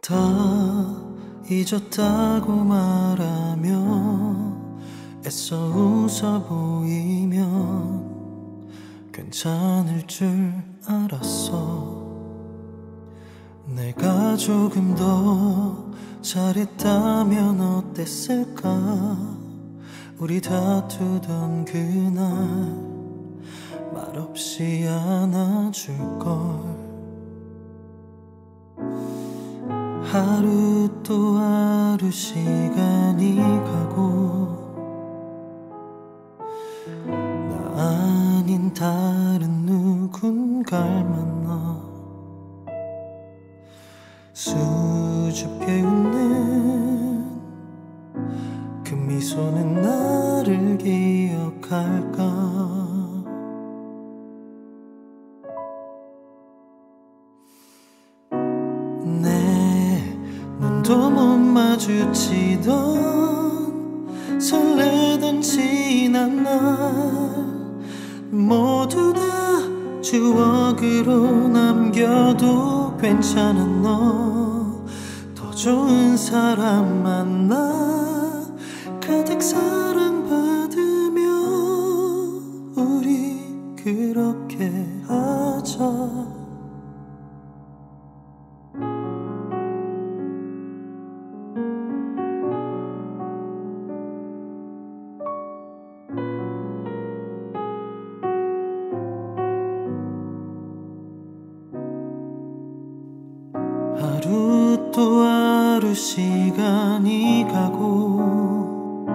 다 잊었다고 말하며 애써 웃어 보이면 괜찮을 줄 알았어. 내가 조금 더 잘했다면 어땠을까. 우리 다투던 그날 말없이 안아줄걸. 하루 또 하루 시간이 가고 나 아닌 다른 누군가를 만나 수줍게 웃는 그 미소는 나를 기억할까. 눈도 못 마주치던 설레던 지난 날 모두 다 추억으로 남겨도 괜찮은 너. 더 좋은 사람 만나 가득 사랑받으며 우리 그렇게 하자. 하루 또 하루 시간이 가고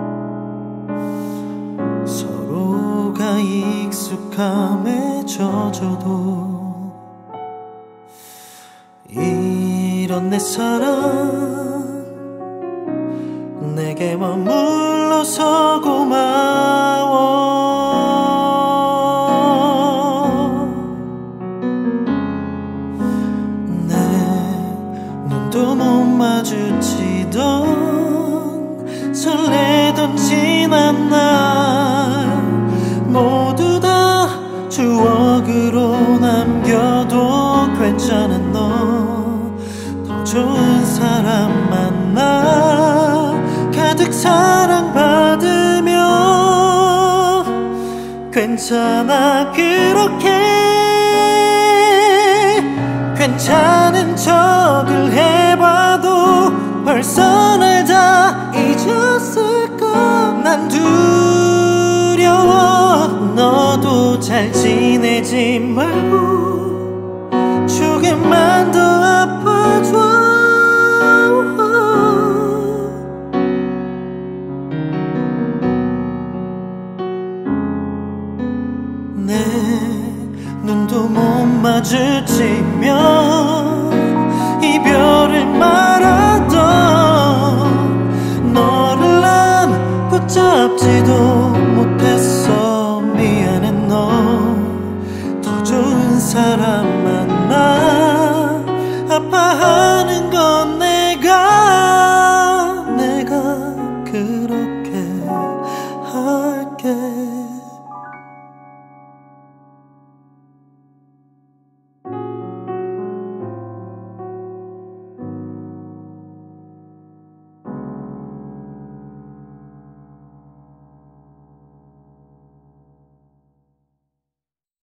서로가 익숙함에 젖어도 이런 내 사랑 내게 머물러서 고마워. 또 못 마주치던 설레던 지난 날 모두 다 추억으로 남겨도 괜찮은 너. 더 좋은 사람 만나 가득 사랑받으며 괜찮아 그렇게. 괜찮은 척을 해봐도 벌써 날 다 잊었을까. 난 두려워. 너도 잘 지내지 말고 조금만 더 아파줘. 내 눈도 못 마주치며 이별을 말하던 너를 난 붙잡지도 못했어. 미안해 너. 더 좋은 사람 만나 아파하지